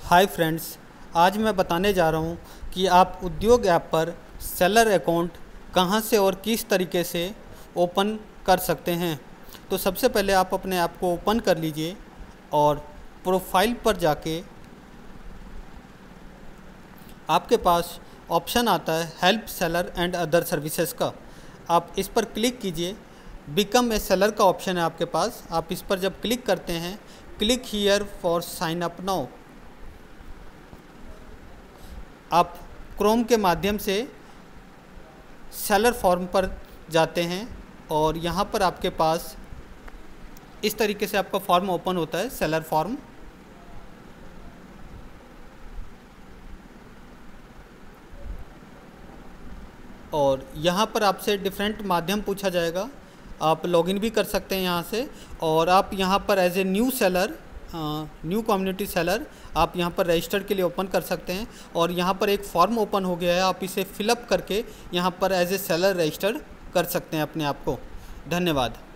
Hi friends, आज मैं बताने जा रहा हूँ कि आप उद्योग ऐप पर सेलर अकाउंट कहाँ से और किस तरीके से ओपन कर सकते हैं। तो सबसे पहले आप अपने ऐप को ओपन कर लीजिए और प्रोफाइल पर जाके आपके पास ऑप्शन आता है help seller and other services का। आप इस पर क्लिक कीजिए। बिकम ए सेलर का ऑप्शन है आपके पास। आप इस पर जब क्लिक करते हैं, click here for sign up now. आप क्रोम के माध्यम से सेलर फॉर्म पर जाते हैं और यहाँ पर आपके पास इस तरीके से आपका फॉर्म ओपन होता है, सेलर फॉर्म। और यहाँ पर आपसे डिफरेंट माध्यम पूछा जाएगा। आप लॉगिन भी कर सकते हैं यहाँ से, और आप यहाँ पर as a new seller, new community seller, आप यहाँ पर रजिस्टर के लिए ओपन कर सकते हैं। और यहाँ पर एक फॉर्म ओपन हो गया है, आप इसे फिलअप करके यहाँ पर एज ए सेलर रजिस्टर कर सकते हैं अपने आप को। धन्यवाद।